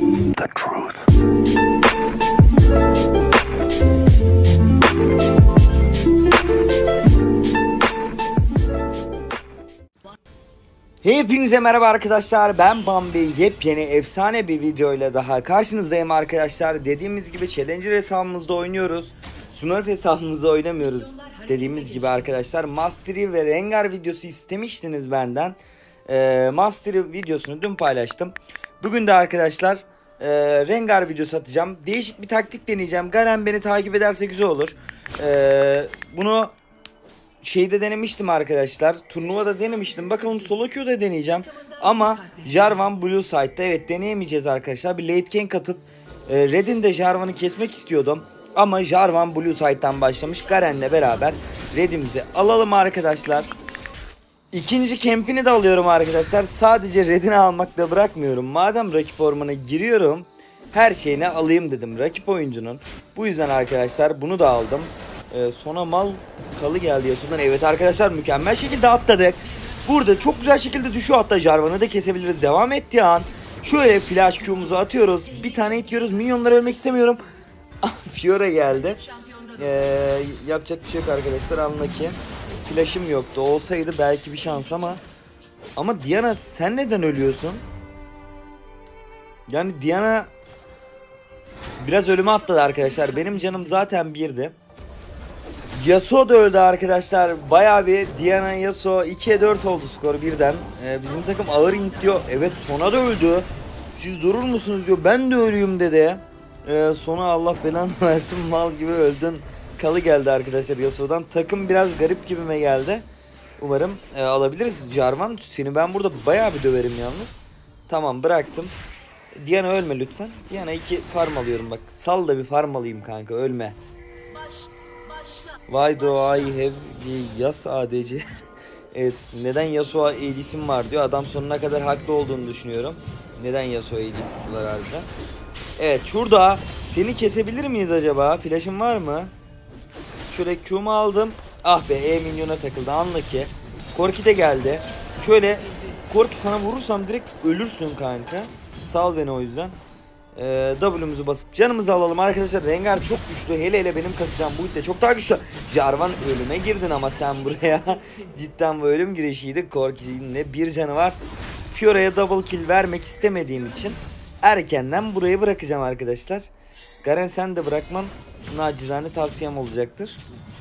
The truth. Hepinize merhaba arkadaşlar, ben Bambi. Yepyeni efsane bir videoyla daha karşınızdayım arkadaşlar. Dediğimiz gibi Challenger hesabımızda oynuyoruz. Smurf hesabımızda oynamıyoruz. Dediğimiz gibi arkadaşlar, Mastery ve Rengar videosu istemiştiniz benden. Mastery videosunu dün paylaştım. Bugün de arkadaşlar Rengar videosu atacağım. Değişik bir taktik deneyeceğim. Garen beni takip ederse güzel olur. Bunu şeyde denemiştim arkadaşlar. Turnuvada denemiştim. Bakalım solo queue'da deneyeceğim. Ama Jarvan Blue Side'da evet deneyemeyeceğiz arkadaşlar. Bir late gank atıp Red'in de Jarvan'ı kesmek istiyordum. Ama Jarvan Blue Side'dan başlamış. Garen'le beraber Red'imizi alalım arkadaşlar. İkinci camp'ini de alıyorum arkadaşlar. Sadece Red'ini almakla bırakmıyorum. Madem rakip ormana giriyorum, her şeyini alayım dedim rakip oyuncunun. Bu yüzden arkadaşlar bunu da aldım. Sona mal kalı geldi Yasuo'dan. Evet arkadaşlar, mükemmel şekilde atladık. Burada çok güzel şekilde düşüyor, hatta Jarvan'ı da kesebiliriz. Devam ettiği an şöyle flash Q'muzu atıyoruz. Bir tane itiyoruz. Minyonları ölmek istemiyorum. Fiora geldi. Yapacak bir şey yok arkadaşlar, anla ki. Flash'ım yoktu. Olsaydı belki bir şans ama Diana sen neden ölüyorsun? Yani Diana biraz ölüme atladı arkadaşlar. Benim canım zaten birdi. Yasuo da öldü arkadaşlar. Bayağı bir Diana Yasuo 2'ye 4 oldu skor birden. Bizim takım ağır int diyor. Evet, Sona da öldü. Siz durur musunuz diyor. Ben de ölüyüm dedi. Sona Allah belanı versin, mal gibi öldün kalı geldi arkadaşlar Yasuo'dan. Takım biraz garip gibime geldi. Umarım alabiliriz. Jarvan, seni ben burada bayağı bir döverim yalnız. Tamam, bıraktım. Diana ölme lütfen. Diana 2 farm alıyorum bak. Sal da bir farm alayım kanka, ölme. Why do I have Yas ADC? Evet, neden Yasuo ADC'm var diyor. Adam sonuna kadar haklı olduğunu düşünüyorum. Neden Yasuo ADC'si var harbiden? Evet, şurada seni kesebilir miyiz acaba? Flash'ım var mı? Şöyle Q'mu aldım. Ah be, minyona takıldı, anla ki. Corki de geldi. Şöyle Corki, sana vurursam direkt ölürsün kanka. Sal beni o yüzden. W'muzu basıp canımızı alalım arkadaşlar. Rengar çok güçlü, hele benim kasacağım bu de çok daha güçlü. Jarvan, ölüme girdin ama sen buraya. Cidden bu ölüm girişiydi. Corki'nin de bir canı var. Fiora'ya double kill vermek istemediğim için erkenden burayı bırakacağım arkadaşlar. Garen, sen de bırakman nacizane tavsiyem olacaktır.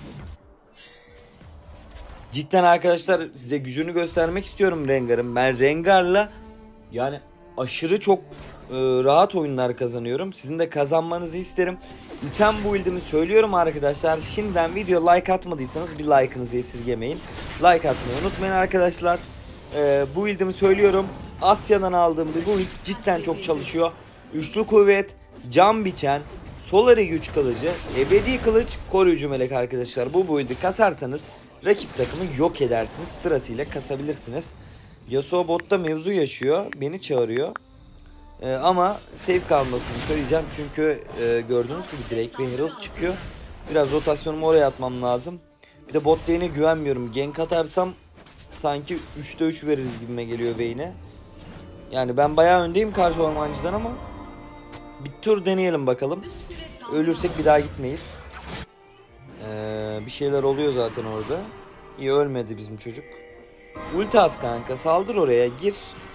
Cidden arkadaşlar size gücünü göstermek istiyorum Rengar'ın. Ben Rengar'la yani aşırı çok rahat oyunlar kazanıyorum. Sizin de kazanmanızı isterim. İtem build'imi söylüyorum arkadaşlar. Şimdiden video like atmadıysanız bir like'ınızı esirgemeyin. Like atmayı unutmayın arkadaşlar. Build'imi söylüyorum. Asya'dan aldığım bir build cidden çok çalışıyor. Üçlü kuvvet, can biçen, solari güç kılıcı, ebedi kılıç, koruyucu melek arkadaşlar. Bu build'i kasarsanız rakip takımı yok edersiniz. Sırasıyla kasabilirsiniz. Yasuo botta mevzu yaşıyor. Beni çağırıyor. Ama safe kalmasını söyleyeceğim. Çünkü gördüğünüz gibi Drake ve Herald çıkıyor. Biraz rotasyonumu oraya atmam lazım. Bir de bot lane'e güvenmiyorum. Gank atarsam sanki 3'te 3 veririz gibime geliyor Vayne'e. Yani ben bayağı öndeyim karşı ormancıdan ama bir tur deneyelim bakalım. Ölürsek bir daha gitmeyiz. Bir şeyler oluyor zaten orada. İyi, ölmedi bizim çocuk. Ulti at kanka, saldır oraya, gir.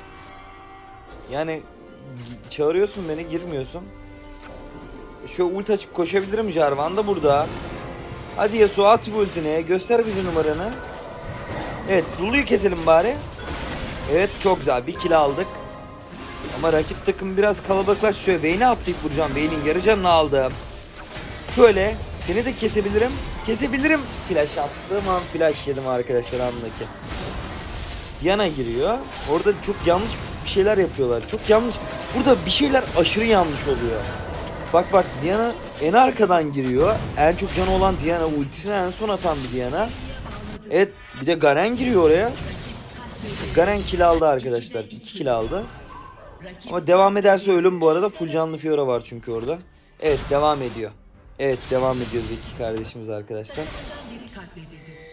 Yani çağırıyorsun beni, girmiyorsun. Şöyle ulti açıp koşabilirim. Jarvan da burada. Hadi Yasuo, at bu ultini, göster bize numaranı. Evet, Lulu'yu keselim bari. Evet, çok güzel bir kill aldık. Ama rakip takım biraz kalabalıklaşıyor. Vayne'e atlayıp vuracağım. Vayne'in yarı canını aldım. Şöyle seni de kesebilirim. Kesebilirim. Flash attım ama flash yedim arkadaşlar, anındaki. Diana giriyor. Orada çok yanlış bir şeyler yapıyorlar. Çok yanlış. Burada bir şeyler aşırı yanlış oluyor. Bak Diana en arkadan giriyor. En çok canı olan Diana, ultisini en son atan bir Diana. Evet, bir de Garen giriyor oraya. Garen kill aldı arkadaşlar. 2 kill aldı. Ama devam ederse ölüm bu arada. Full canlı Fiora var çünkü orada. Evet, devam ediyor. Evet, devam ediyor Zeki kardeşimiz arkadaşlar.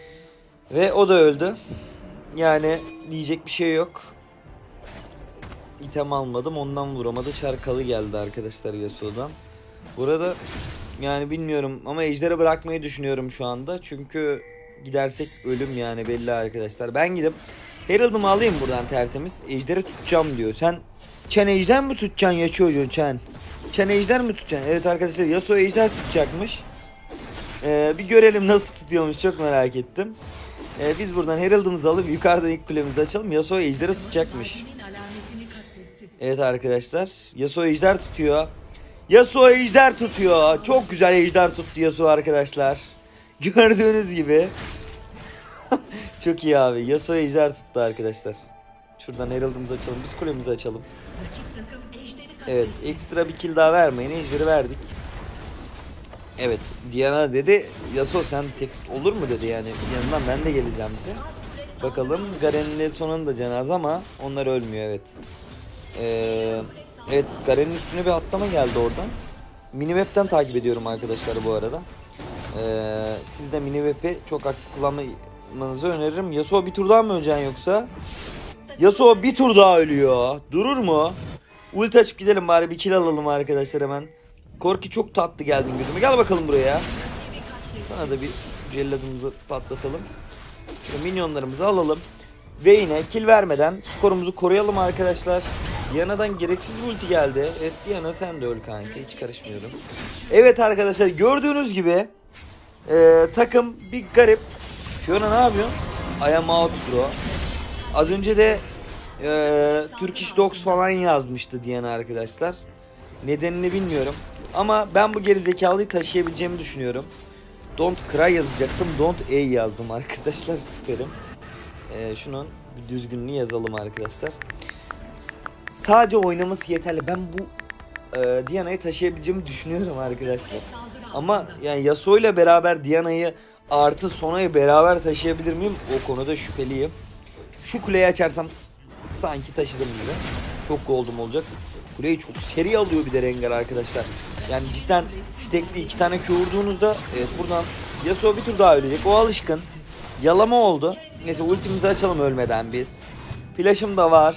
Ve o da öldü. Yani diyecek bir şey yok. item almadım, ondan vuramadı. Çarkalı geldi arkadaşlar Yasuo'dan. Burada yani bilmiyorum ama ejderi bırakmayı düşünüyorum şu anda. Çünkü gidersek ölüm yani belli arkadaşlar. Ben gidip Herald'ımı alayım buradan tertemiz. Ejderi tutacağım diyor. Sen ejder mi tutacaksın ya çocuğun sen? Sen ejder mi tutacaksın? Evet arkadaşlar Yasuo ejder tutacakmış. Bir görelim nasıl tutuyormuş, çok merak ettim. Biz buradan Herald'ımızı alıp yukarıdan ilk kulemizi açalım. Yasuo ejderi tutacakmış. Evet arkadaşlar Yasuo ejder tutuyor. Yasuo ejder tutuyor. Çok güzel ejder tuttu Yasuo arkadaşlar. Gördüğünüz gibi. Çok iyi abi. Yasuo ejder tuttu arkadaşlar. Şuradan Herald'ımızı açalım. Biz kulemizi açalım. Evet, ekstra bir kill daha vermeyin. Ejderi verdik. Evet, Diana dedi Yasuo sen tek olur mu dedi yani. Yanından ben de geleceğim dedi. Bakalım Garen'le sonunda cenaze ama onlar ölmüyor evet. Evet, Garen'in üstüne bir atlama geldi oradan. Minimap'ten takip ediyorum arkadaşlar bu arada. Siz de Minimap'i çok aktif kullanmanızı öneririm. Yasuo bir tur daha mı öleceksin yoksa? Yasuo bir tur daha ölüyor. Durur mu? Ulti açıp gidelim bari, bir kill alalım arkadaşlar hemen. Korki çok tatlı geldin gözüme. Gel bakalım buraya. Sana da bir celladımızı patlatalım. Şöyle minyonlarımızı alalım. Ve yine kill vermeden skorumuzu koruyalım arkadaşlar. Diana'dan gereksiz bir ulti geldi. Evet Diana sen de öl kanka, hiç karışmıyorum. Evet arkadaşlar gördüğünüz gibi takım bir garip. Fiona ne yapıyor? I am out bro. Az önce de Turkish Dogs falan yazmıştı Diana arkadaşlar. Nedenini bilmiyorum. Ama ben bu gerizekalıyı taşıyabileceğimi düşünüyorum. Don't cry yazacaktım. Don't A yazdım arkadaşlar. Süperim. Şunun bir düzgünlüğü yazalım arkadaşlar. Sadece oynaması yeterli. Ben bu Diana'yı taşıyabileceğimi düşünüyorum arkadaşlar. Ama yani Yasuo ile beraber Diana'yı artı Sona'yı beraber taşıyabilir miyim? O konuda şüpheliyim. Şu kuleyi açarsam sanki taşıdım gibi. Çok gold'um olacak. Kuleyi çok seri alıyor bir de Rengar arkadaşlar. Yani cidden stekli 2 tane Q vurduğunuzda evet buradan Yasuo bir tur daha ölecek. O alışkın. Yalama oldu. Neyse ultimizi açalım ölmeden biz. Flash'ım da var.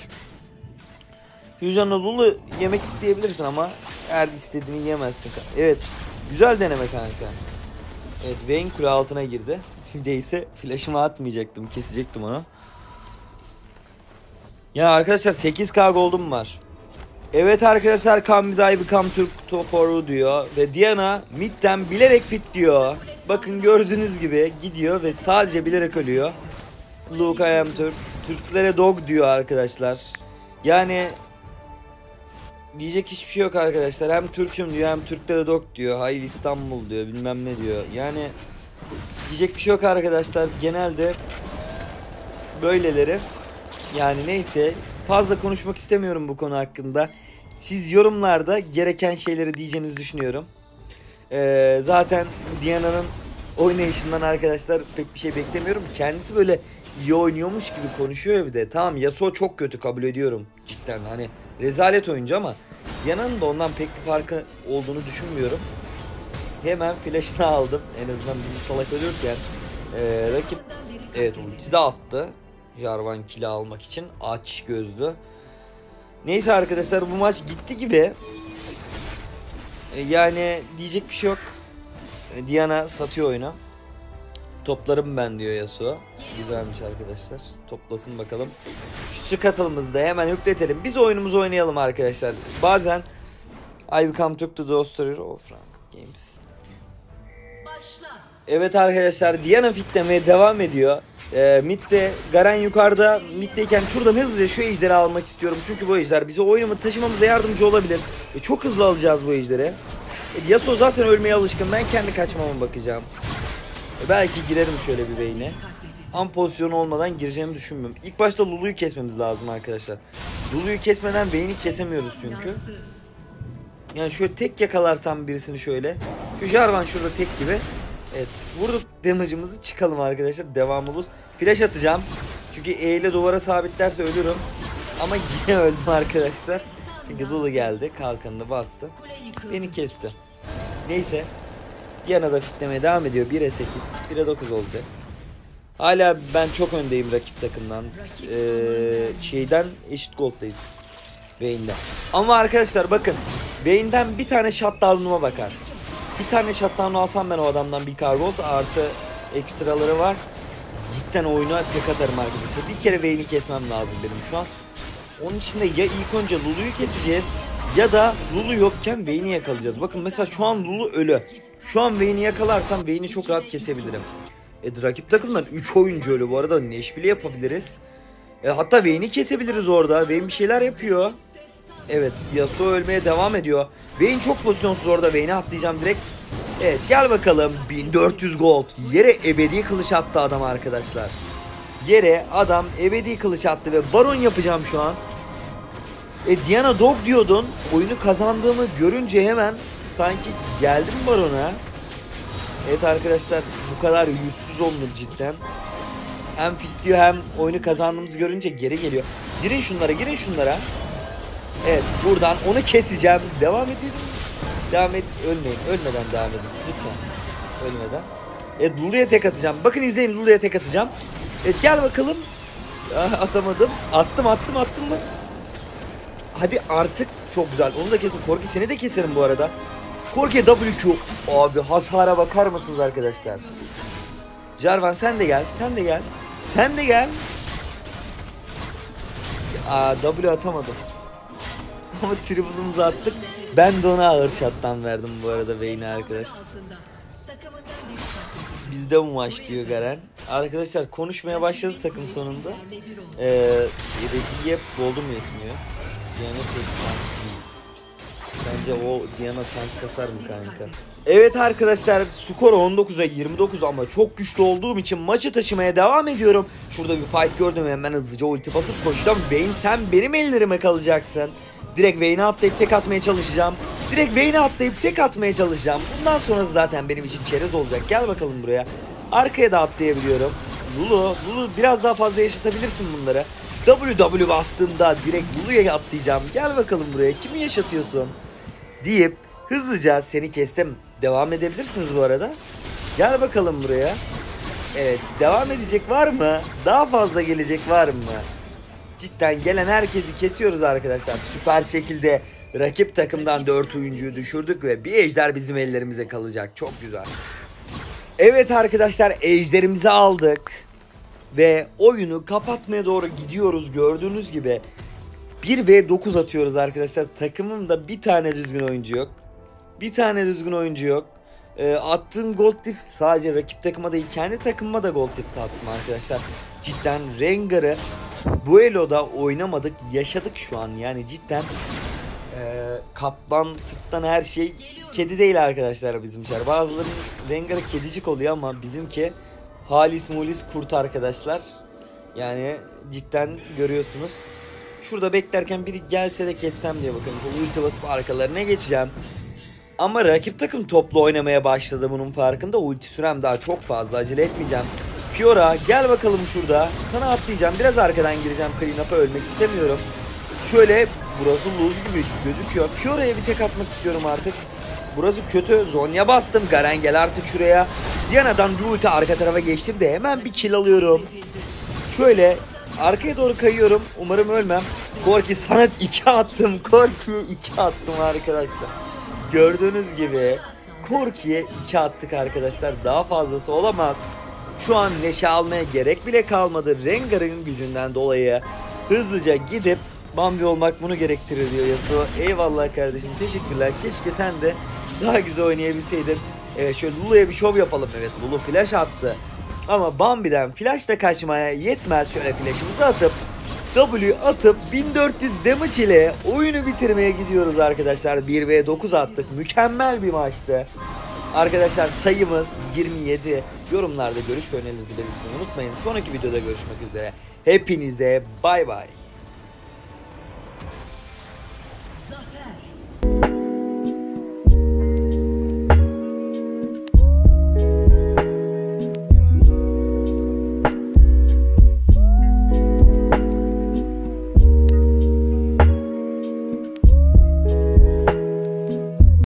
Fusion Lulu yemek isteyebilirsin ama eğer istediğini yemezsin. Evet. Güzel deneme kanka. Evet Vayne kule altına girdi. Değilse flash'ımı atmayacaktım. Kesecektim onu. Ya arkadaşlar 8k gold'um var. Evet arkadaşlar come die become Turk for diyor. Ve Diana midden bilerek fit diyor. Bakın gördüğünüz gibi gidiyor ve sadece bilerek ölüyor. Look I am Turk. Türklere dog diyor arkadaşlar. Yani diyecek hiçbir şey yok arkadaşlar. Hem Türk'üm diyor hem Türklere dog diyor. Hayır İstanbul diyor bilmem ne diyor. Yani diyecek bir şey yok arkadaşlar. Genelde böyleleri. Yani neyse fazla konuşmak istemiyorum bu konu hakkında. Siz yorumlarda gereken şeyleri diyeceğinizi düşünüyorum. Zaten Diana'nın oynayışından arkadaşlar pek bir şey beklemiyorum. Kendisi böyle iyi oynuyormuş gibi konuşuyor ya bir de. Tamam Yasuo çok kötü kabul ediyorum cidden. Hani rezalet oyuncu ama Diana'nın da ondan pek bir farkı olduğunu düşünmüyorum. Hemen flash'ını aldım. En azından bizim salak ölürken. Rakip evet ulti de attı. Jarvan kill'i almak için aç gözlü. Neyse arkadaşlar bu maç gitti gibi. Yani diyecek bir şey yok. Diana satıyor oyunu. Toplarım ben diyor Yasuo. Güzelmiş arkadaşlar. Toplasın bakalım. Şu katılımızı da hemen yükletelim. Biz oyunumuzu oynayalım arkadaşlar. Bazen I become Turk to the story of Frank Games. Evet arkadaşlar Diana fitlemeye devam ediyor. Mid'de Garen yukarıda, mid'deyken şuradan hızlıca şu ejderi almak istiyorum. Çünkü bu ejder bize oyunu taşımamıza yardımcı olabilir. Çok hızlı alacağız bu ejderi. Yasuo zaten ölmeye alışkın. Ben kendi kaçmama bakacağım. Belki girerim şöyle bir Vayne'e. Ama pozisyonu olmadan gireceğimi düşünmüyorum. İlk başta Lulu'yu kesmemiz lazım arkadaşlar. Lulu'yu kesmeden Vayne'i kesemiyoruz çünkü. Yani şöyle tek yakalarsam birisini şöyle. Şu Jarvan şurada tek gibi. Evet vurduk damage'ımızı çıkalım arkadaşlar. Devamımız. Flash atacağım. Çünkü E ile duvara sabitlerse ölürüm. Ama yine öldüm arkadaşlar. Çünkü Lulu geldi. Kalkanını bastı. Beni kesti. Neyse. Diana da fitlemeye devam ediyor. 1'e 8. 1'e 9 olacak. Hala ben çok öndeyim rakip takımdan. Şeyden eşit gold'dayız. Vayne'de. Ama arkadaşlar bakın, Vayne'den bir tane shutdown'uma bakar. Bir tane shutdown alsam ben o adamdan bir Kargold artı ekstraları var. Cidden oyuna tek atarım arkadaşlar. Bir kere Vayne'i kesmem lazım benim şu an. Onun için de ya ilk önce Lulu'yu keseceğiz ya da Lulu yokken Vayne'i yakalayacağız. Bakın mesela şu an Lulu ölü. Şu an Vayne'i yakalarsam Vayne'i çok rahat kesebilirim. Rakip takımdan 3 oyuncu ölü bu arada, Neş bile yapabiliriz. Hatta Vayne'i kesebiliriz orada. Vayne bir şeyler yapıyor. Evet, Yasuo ölmeye devam ediyor. Vayne çok pozisyonsuz orada. Vayne'e atlayacağım direkt. Evet, gel bakalım. 1400 gold. Yere ebedi kılıç attı adam arkadaşlar. Yere adam ebedi kılıç attı ve baron yapacağım şu an. Diana Dog diyordun. Oyunu kazandığımı görünce hemen sanki geldim barona. Evet arkadaşlar, bu kadar yüzsüz olunur cidden. Hem fit diyor hem oyunu kazandığımızı görünce geri geliyor. Girin şunlara, girin şunlara. Evet, buradan onu keseceğim. Devam edelim. Devam et, ölmeyin. Ölmeden devam edin. Lütfen. Ölmeden. Evet, Lulu'ya tek atacağım. Bakın izleyin, Lulu'ya tek atacağım. Evet, gel bakalım. Atamadım. Attım mı? Hadi artık, çok güzel. Onu da kesin. Korki seni de keserim bu arada. Korki WQ. Abi hasara bakar mısınız arkadaşlar? Jarvan sen de gel. Sen de gel. W atamadım. Ama triple'ımızı attık. Ben de ona ağır shot'tan verdim bu arada Vayne'e arkadaşlar. Bizde bu maç diyor Garen. Arkadaşlar konuşmaya başladı takım sonunda. Yedeki gold'um yetmiyor. Bence o Diana tank kasar mı kanka? Evet arkadaşlar, skor 19'a 29 ama çok güçlü olduğum için maçı taşımaya devam ediyorum. Şurada bir fight gördüm, hemen hızlıca ulti basıp koşacağım. Vayne sen benim ellerime kalacaksın. Direkt Vayne'e atlayıp tek atmaya çalışacağım. Bundan sonrası zaten benim için çerez olacak. Gel bakalım buraya. Arkaya da atlayabiliyorum. Lulu biraz daha fazla yaşatabilirsin bunları. W bastığımda direkt Lulu'ya atlayacağım. Gel bakalım buraya. Kimi yaşatıyorsun? Deyip hızlıca seni kestim. Devam edebilirsiniz bu arada. Gel bakalım buraya. Evet, devam edecek var mı? Daha fazla gelecek var mı? Cidden gelen herkesi kesiyoruz arkadaşlar. Süper şekilde rakip takımdan 4 oyuncuyu düşürdük ve bir ejder bizim ellerimize kalacak. Çok güzel. Evet arkadaşlar, ejderimizi aldık. Ve oyunu kapatmaya doğru gidiyoruz. Gördüğünüz gibi 1v9 atıyoruz arkadaşlar. Takımımda bir tane düzgün oyuncu yok. Attığım gold diff sadece rakip takıma değil, kendi takımıma da gold diff attım arkadaşlar. Cidden Rengar'ı bu eloda oynamadık, yaşadık şu an. Yani cidden kaplan sırttan her şey kedi değil arkadaşlar bizimkiler. Bazıları Rengar'ı kedicik oluyor ama bizimki halis mulis kurt arkadaşlar. Yani cidden görüyorsunuz. Şurada beklerken biri gelse de kessem diye bakın. Ulti basıp arkalarına geçeceğim. Ama rakip takım toplu oynamaya başladı, bunun farkında. Ulti sürem daha çok fazla, acele etmeyeceğim. Fiora gel bakalım şurada. Sana atlayacağım. Biraz arkadan gireceğim. Clean up'a ölmek istemiyorum. Şöyle, burası lose gibi gözüküyor. Fiora'ya bir tek atmak istiyorum artık. Burası kötü. Zonya bastım. Garen gel artık şuraya. Diana'dan ulti arka tarafa geçtim de hemen bir kill alıyorum. Şöyle arkaya doğru kayıyorum. Umarım ölmem. Korki sana 2 attım. Korki'ye 2 attım arkadaşlar. Gördüğünüz gibi Korki'ye 2 attık arkadaşlar. Daha fazlası olamaz. Şu an neşe almaya gerek bile kalmadı. Rengar'ın gücünden dolayı hızlıca gidip Bambi olmak bunu gerektirir diyor Yasuo. Eyvallah kardeşim, teşekkürler. Keşke sen de daha güzel oynayabilseydin. Evet, şöyle Lulu'ya bir şov yapalım. Evet, Lulu flash attı. Ama Bambi'den flashla kaçmaya yetmez. Şöyle flash'ımızı atıp W atıp 1400 damage ile oyunu bitirmeye gidiyoruz arkadaşlar. 1v9 attık. Mükemmel bir maçtı. Arkadaşlar sayımız 27. Yorumlarda görüş ve önerilerinizi belirtmeyi unutmayın. Sonraki videoda görüşmek üzere. Hepinize bay bay.